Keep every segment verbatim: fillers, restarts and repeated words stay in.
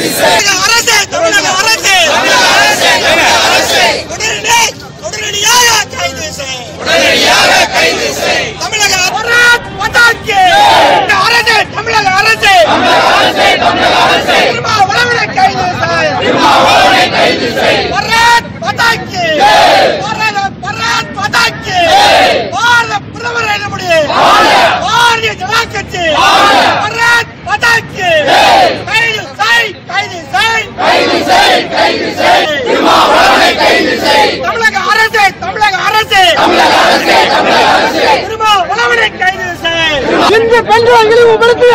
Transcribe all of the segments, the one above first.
இந்து பெண்களை இழிவுபடுத்திய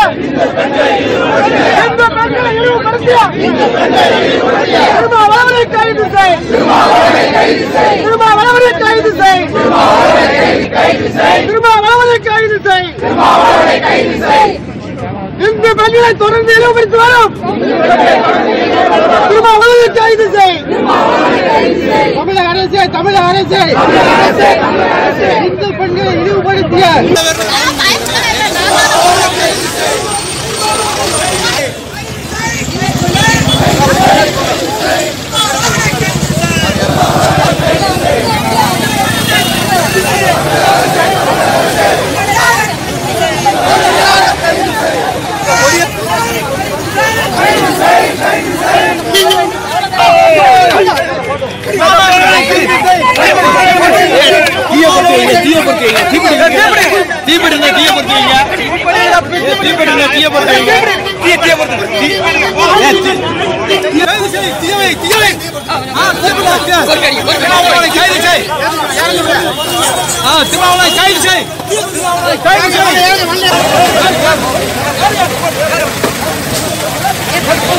இந்து பெண்களை இழிவுபடுத்திய திருமாவளவனை கைது செய் திருமாவளவனை கைது செய் திருமாவளவனை கைது செய் இந்து பெண்களை தொடர்ந்து இழிவுபடுத்தி வரும் திருமாவளவனை கைது செய் தமிழக அரசே தமிழக அரசே இந்து பெண்களை இழிவுபடுத்திய கைது